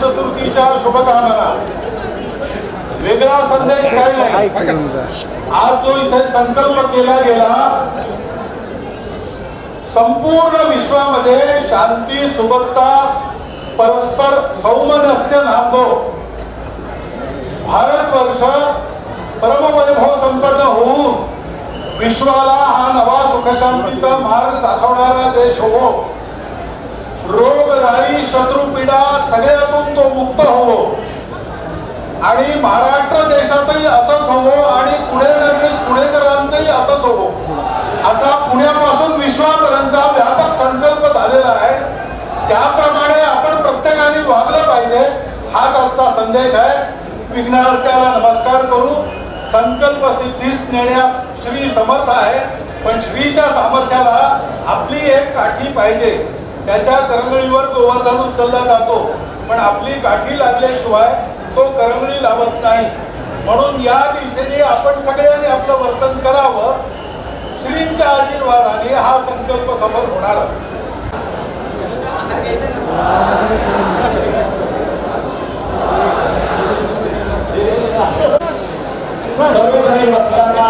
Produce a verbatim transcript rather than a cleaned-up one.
चतुर्थीच्या शुभकामना. वेगळा संदेश काही नाही. आज जो इथे संकल्प केला गेला, संपूर्ण विश्वामध्ये शांती, सुबत्ता, परस्पर सौमनस्य नांदो. भारतवर्ष परमवैभव संपन्न होऊन विश्वाला हा नवा सुखशांतीचा मार्ग दाखवणारा देश हो. रोगराई, शत्रुपीडा सगळ्यातून तो मुक्त हो. आणि महाराष्ट्र देशातही असंच हो आणि पुणे नगरीत पुणेकरांचंही असंच हो. असा पुण्यापासून विश्वापर्यंतचा व्यापक संकल्प झालेला आहे. त्याप्रमाणे आपण प्रत्येकाने वागलं पाहिजे, हाच आजचा संदेश आहे. विघ्नहर्त्याला नमस्कार करू. संकल्प सिद्धीस नेण्यास श्री समर्थ आहे, पण श्रीच्या सामर्थ्याला आपली एक काठी पाहिजे. त्याच्या करंगळीवर गोवर्धन उचलला जातो, पण आपली काठी लागल्याशिवाय तो करंगळी लावत नाही. म्हणून या दिशेने आपण सगळ्यांनी आपलं वर्तन करावं. श्रींच्या आशीर्वादाने हा संकल्प सफल होणार. सर्व काही मतदार